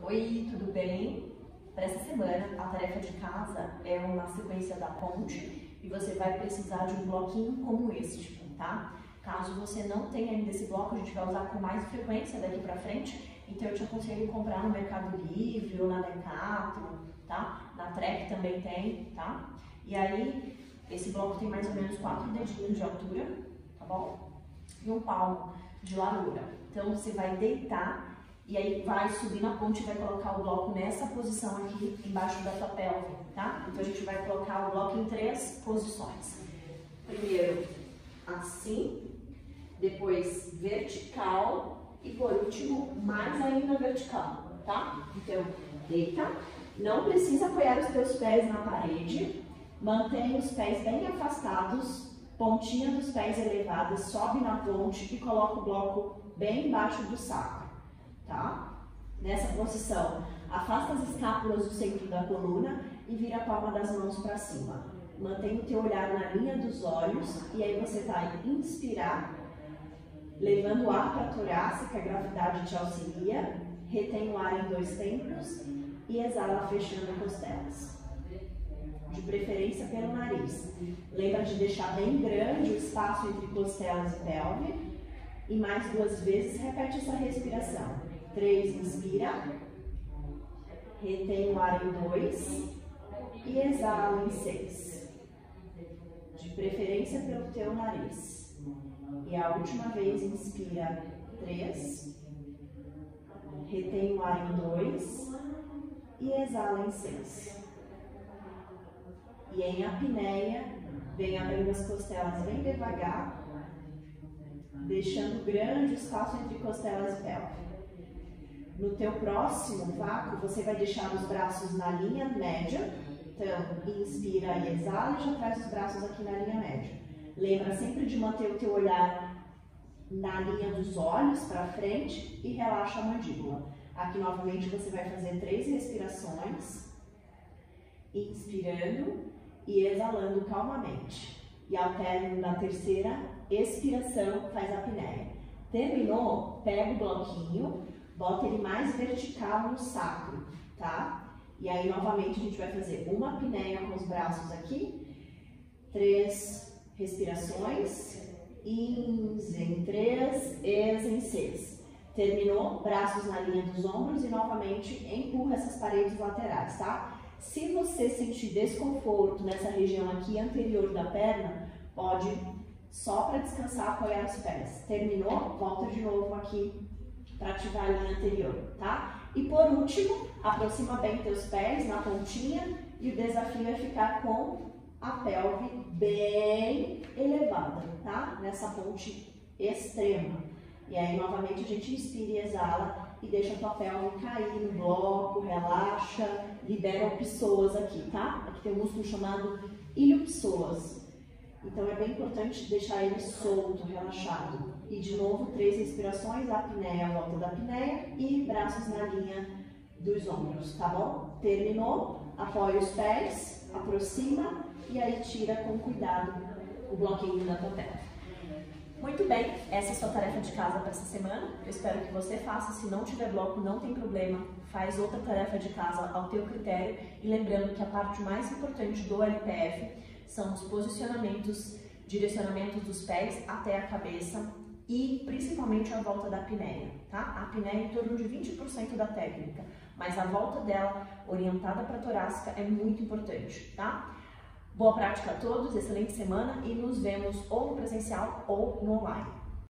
Oi, tudo bem? Para essa semana, a tarefa de casa é uma sequência da ponte e você vai precisar de um bloquinho como este, tá? Caso você não tenha ainda esse bloco, a gente vai usar com mais frequência daqui para frente, então eu te aconselho comprar no Mercado Livre ou na Decathlon, tá? Na Trek também tem, tá? E aí, esse bloco tem mais ou menos 4 dedinhos de altura, tá bom? E um palmo de largura. Então você vai deitar e aí vai subir na ponte e vai colocar o bloco nessa posição aqui embaixo da tua pelve, tá? Então a gente vai colocar o bloco em 3 posições. Primeiro assim, depois vertical e por último mais ainda vertical, tá? Então deita, não precisa apoiar os teus pés na parede, mantém os pés bem afastados, pontinha dos pés elevada, sobe na ponte e coloca o bloco bem embaixo do sacro, tá? Nessa posição, afasta as escápulas do centro da coluna e vira a palma das mãos para cima. Mantém o teu olhar na linha dos olhos e aí você vai inspirar, levando o ar para a torácica, a gravidade te auxilia, retém o ar em 2 tempos e exala fechando as costelas. De preferência pelo nariz. Lembra de deixar bem grande o espaço entre costelas e pelve. E mais 2 vezes repete essa respiração. 3, inspira. Retém o ar em 2. E exala em 6. De preferência pelo teu nariz. E a última vez, inspira 3. Retém o ar em 2. E exala em 6. E em apneia, vem abrindo as costelas bem devagar, deixando grande espaço entre costelas e pelve. No teu próximo vácuo, você vai deixar os braços na linha média. Então, inspira e exala e já traz os braços aqui na linha média. Lembra sempre de manter o teu olhar na linha dos olhos para frente e relaxa a mandíbula. Aqui novamente você vai fazer 3 respirações. Inspirando e exalando calmamente. E ao término da terceira expiração, faz a apneia. Terminou? Pega o bloquinho, bota ele mais vertical no sacro, tá? E aí, novamente, a gente vai fazer uma apneia com os braços aqui. 3 respirações. Ins em 3, ex em 6. Terminou? Braços na linha dos ombros e, novamente, empurra essas paredes laterais, tá? Se você sentir desconforto nessa região aqui anterior da perna, pode, só para descansar, apoiar os pés. Terminou? Volta de novo aqui para ativar a linha anterior, tá? E por último, aproxima bem teus pés na pontinha e o desafio é ficar com a pelve bem elevada, tá? Nessa ponte extrema. E aí, novamente, a gente inspira e exala. E deixa a tua pelve cair no bloco, relaxa, libera o psoas aqui, tá? Aqui tem um músculo chamado iliopsoas. Então é bem importante deixar ele solto, relaxado. E de novo, 3 respirações, apneia, volta da apneia e braços na linha dos ombros, tá bom? Terminou, apoia os pés, aproxima e aí tira com cuidado o bloquinho da tua pelve. Muito bem, essa é a sua tarefa de casa para essa semana. Eu espero que você faça. Se não tiver bloco, não tem problema. Faz outra tarefa de casa ao teu critério. E lembrando que a parte mais importante do LPF são os posicionamentos, direcionamentos dos pés até a cabeça e principalmente a volta da apneia, tá? A apneia é em torno de 20% da técnica, mas a volta dela, orientada para a torácica, é muito importante, tá? Boa prática a todos, excelente semana e nos vemos ou no presencial ou no online.